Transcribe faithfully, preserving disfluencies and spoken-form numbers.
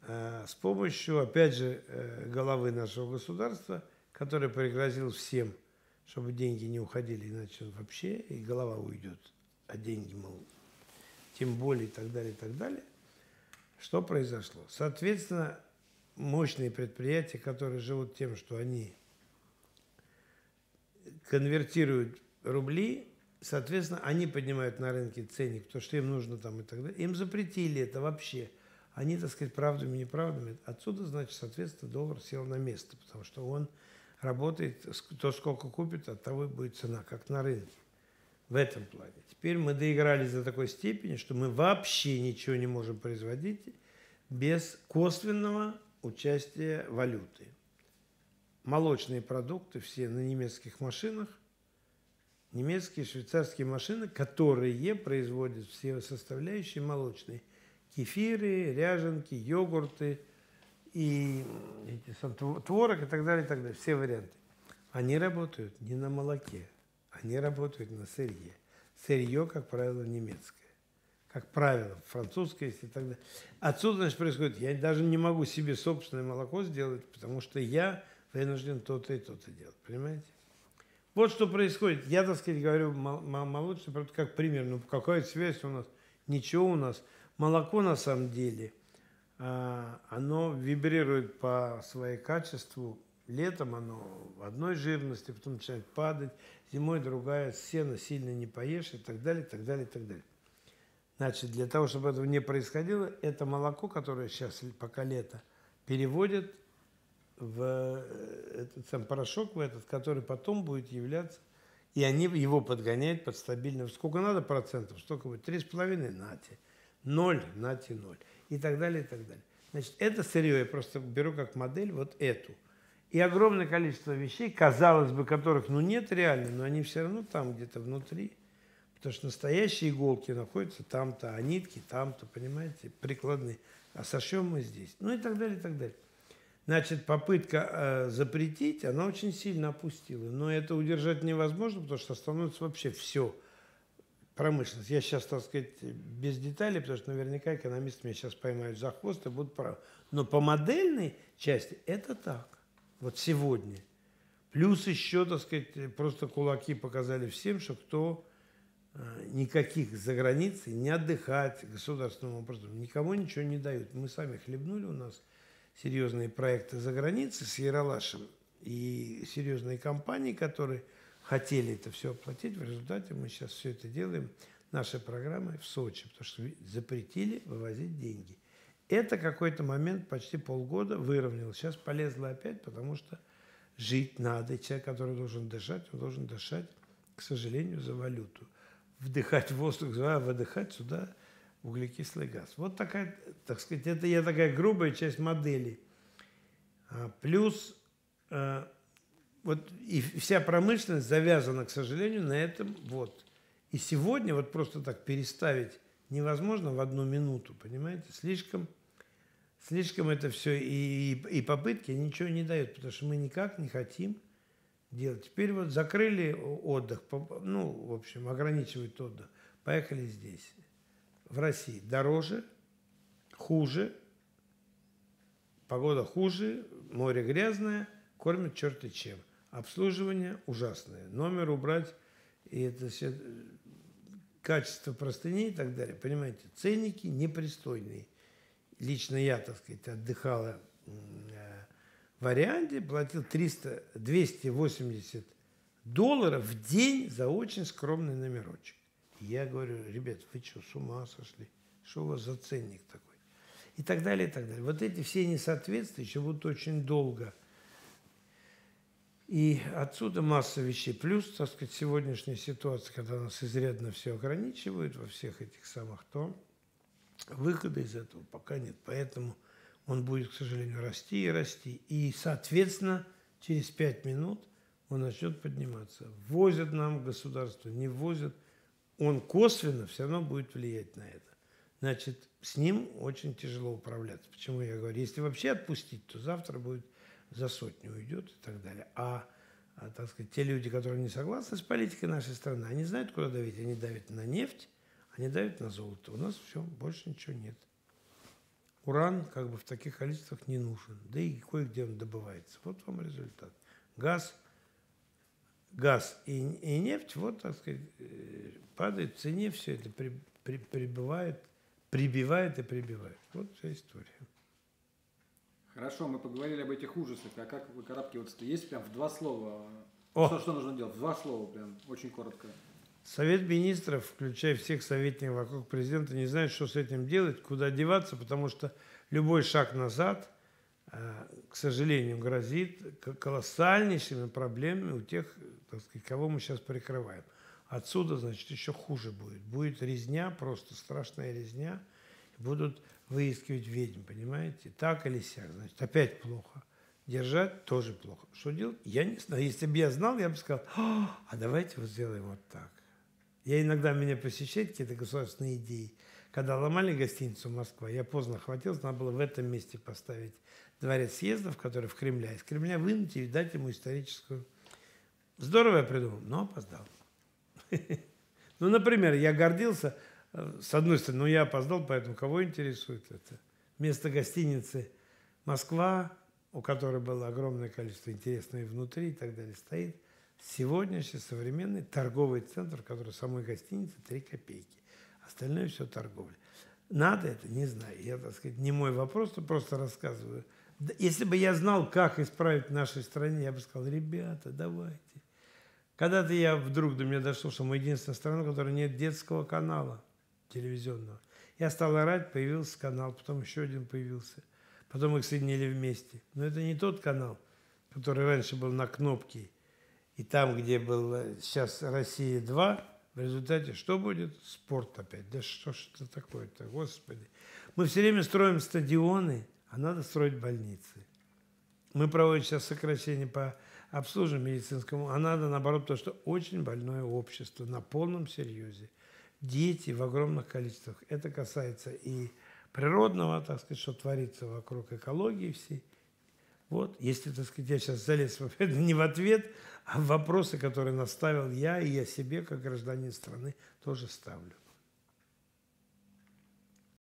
э, с помощью, опять же, э, главы нашего государства, который пригрозил всем, чтобы деньги не уходили, иначе он вообще, и голова уйдет, а деньги, мол, тем более, и так далее, и так далее. Что произошло? Соответственно, мощные предприятия, которые живут тем, что они конвертируют рубли, соответственно, они поднимают на рынке ценник, потому что им нужно там и так далее. Им запретили это вообще. Они, так сказать, правдами и неправдами. Отсюда, значит, соответственно, доллар сел на место, потому что он работает, то, сколько купит, от того и будет цена, как на рынке. В этом плане. Теперь мы доигрались до такой степени, что мы вообще ничего не можем производить без косвенного участия валюты. Молочные продукты все на немецких машинах, немецкие, швейцарские машины, которые производят все составляющие молочные. Кефиры, ряженки, йогурты, и эти, творог и так далее, и так далее. Все варианты. Они работают не на молоке. Они работают на сырье. Сырье, как правило, немецкое. Как правило, французское и так далее. Отсюда, значит, происходит, я даже не могу себе собственное молоко сделать, потому что я вынужден то-то и то-то делать. Понимаете? Вот что происходит. Я, так сказать, говорю молочный продукт как пример. Ну, какая связь у нас? Ничего у нас. Молоко, на самом деле, оно вибрирует по своему качеству. Летом оно в одной жирности, потом начинает падать, зимой другая, сено сильно не поешь и так далее, и так далее, и так далее. Значит, для того, чтобы этого не происходило, это молоко, которое сейчас, пока лето, переводят в этот сам порошок, в этот, который потом будет являться, и они его подгоняют под стабильно. Сколько надо процентов, столько будет. Три с половиной, нате. Ноль, нате, ноль. И так далее, и так далее. Значит, это сырье, я просто беру как модель вот эту. И огромное количество вещей, казалось бы, которых, ну, нет реально, но они все равно там где-то внутри. Потому что настоящие иголки находятся там-то, а нитки там-то, понимаете, прикладные. А сошьем мы здесь. Ну и так далее, и так далее. Значит, попытка э, запретить, она очень сильно опустила. Но это удержать невозможно, потому что становится вообще все. Промышленность. Я сейчас, так сказать, без деталей, потому что наверняка экономисты меня сейчас поймают за хвост и будут правы. Но по модельной части это так. Вот сегодня. Плюс еще, так сказать, просто кулаки показали всем, что кто э, никаких за границей не отдыхать государственным образом. Никому ничего не дают. Мы сами хлебнули, у нас серьезные проекты за границей с Ералашем и серьезные компании, которые хотели это все оплатить. В результате мы сейчас все это делаем нашей программой в Сочи, потому что запретили вывозить деньги. Это какой-то момент, почти полгода, выровнялось. Сейчас полезло опять, потому что жить надо. И человек, который должен дышать, он должен дышать, к сожалению, за валюту. Вдыхать воздух, а выдыхать сюда углекислый газ. Вот такая, так сказать, это я такая грубая часть модели. Плюс вот и вся промышленность завязана, к сожалению, на этом. Вот. И сегодня вот просто так переставить невозможно в одну минуту, понимаете? Слишком... Слишком это все, и, и попытки ничего не дают, потому что мы никак не хотим делать. Теперь вот закрыли отдых, ну, в общем, ограничивают отдых. Поехали здесь, в России. Дороже, хуже, погода хуже, море грязное, кормят черти чем. Обслуживание ужасное. Номер убрать, и это все, качество простыней и так далее. Понимаете, ценники непристойные. Лично я, так сказать, отдыхала в Арианде, платил триста, двести восемьдесят долларов в день за очень скромный номерочек. И я говорю, ребят, вы что, с ума сошли? Что у вас за ценник такой? И так далее, и так далее. Вот эти все несоответствия еще будут очень долго. И отсюда масса вещей. Плюс, так сказать, сегодняшняя ситуация, когда нас изрядно все ограничивают во всех этих самых, то выхода из этого пока нет. Поэтому он будет, к сожалению, расти и расти. И, соответственно, через пять минут он начнет подниматься. Возят нам государство, не возят. Он косвенно все равно будет влиять на это. Значит, с ним очень тяжело управляться. Почему я говорю? Если вообще отпустить, то завтра будет за сотню уйдет и так далее. А, а так сказать, те люди, которые не согласны с политикой нашей страны, они знают, куда давить. Они давят на нефть, они давят на золото. У нас все, больше ничего нет. уран как бы в таких количествах не нужен. Да и кое-где он добывается. Вот вам результат. Газ, газ и, и нефть, вот, так сказать, падает в цене, все это при, при, прибывает, прибивает и прибивает. Вот вся история. Хорошо, мы поговорили об этих ужасах. А как выкарабкиваться-то? Есть прям в два слова? О! Что, что нужно делать? В два слова прям, очень коротко. Совет министров, включая всех советников вокруг президента, не знает, что с этим делать, куда деваться, потому что любой шаг назад, к сожалению, грозит колоссальнейшими проблемами у тех, так сказать, кого мы сейчас прикрываем. Отсюда, значит, еще хуже будет. Будет резня, просто страшная резня. Будут выискивать ведьм, понимаете? Так или сяк. Значит, опять плохо. Держать тоже плохо. Что делать? Я не знаю. Если бы я знал, я бы сказал, а давайте вот сделаем вот так. Я иногда, меня посещают какие-то государственные идеи. Когда ломали гостиницу Москва, я поздно хватился, надо было в этом месте поставить дворец съездов, который в Кремле, из Кремля вынуть и дать ему историческую. Здорово я придумал, но опоздал. Ну, например, я гордился, с одной стороны, ну, я опоздал, поэтому кого интересует это? Вместо гостиницы Москва, у которой было огромное количество интересного и внутри и так далее, стоит сегодняшний современный торговый центр, в котором самой гостинице три копейки. Остальное все торговля. Надо это? Не знаю. Я, так сказать, не мой вопрос, то просто рассказываю. Если бы я знал, как исправить в нашей стране, я бы сказал, ребята, давайте. Когда-то я вдруг до меня дошло, что мы единственная страна, в которой нет детского канала телевизионного. Я стал орать, появился канал, потом еще один появился. Потом их соединили вместе. Но это не тот канал, который раньше был на кнопке. И там, где был сейчас Россия два, в результате что будет? Спорт опять. Да что ж это такое-то, Господи. Мы все время строим стадионы, а надо строить больницы. Мы проводим сейчас сокращение по обслуживанию медицинскому, а надо наоборот, потому что очень больное общество на полном серьезе. Дети в огромных количествах. Это касается и природного, так сказать, что творится вокруг экологии всей. Вот, если, так сказать, я сейчас залез не в ответ, а в вопросы, которые наставил я, и я себе, как гражданин страны, тоже ставлю.